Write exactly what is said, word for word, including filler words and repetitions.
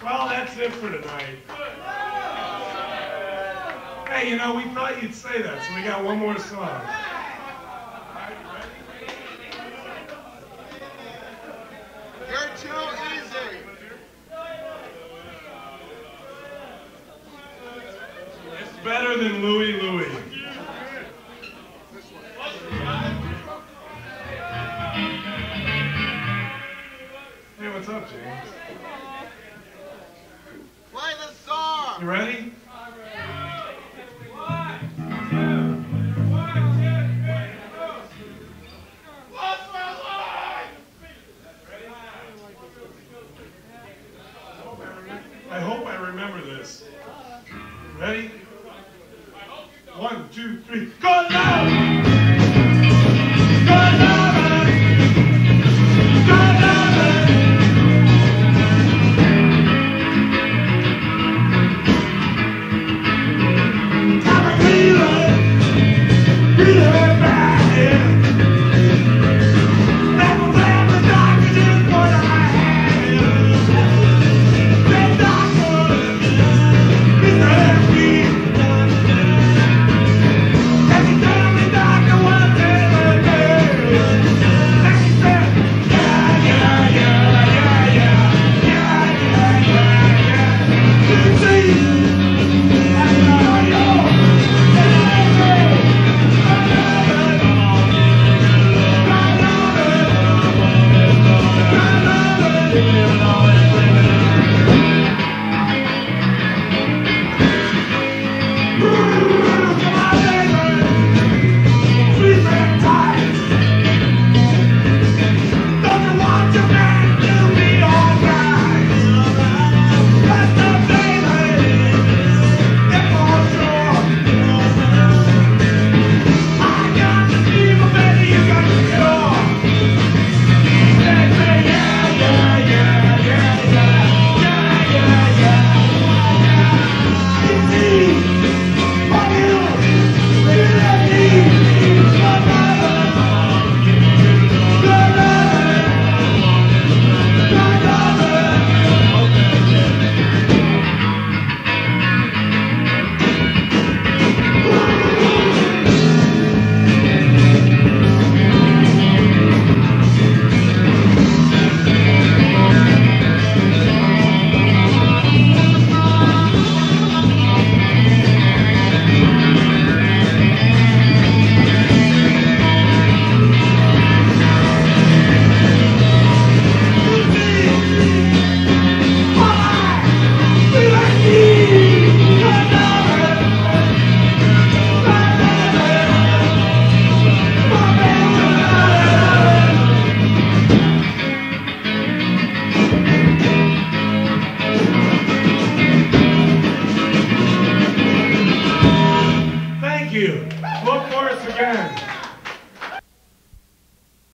Well, that's it for tonight. Hey, you know, we thought you'd say that, so we got one more song. You're too easy. It's better than Louie Louie. Hey, what's up, James? Play the song. You ready? I hope I remember this. Ready? One, two, three. Go now! Go now! Go now! I'm a feeling, feeling bad. Never let the darkness in what I have. The darkness is empty. And you tell me doctor what they do. And he said, yeah, yeah, yeah, yeah, yeah, yeah, yeah, yeah, yeah. You see, I know you. Look for us again.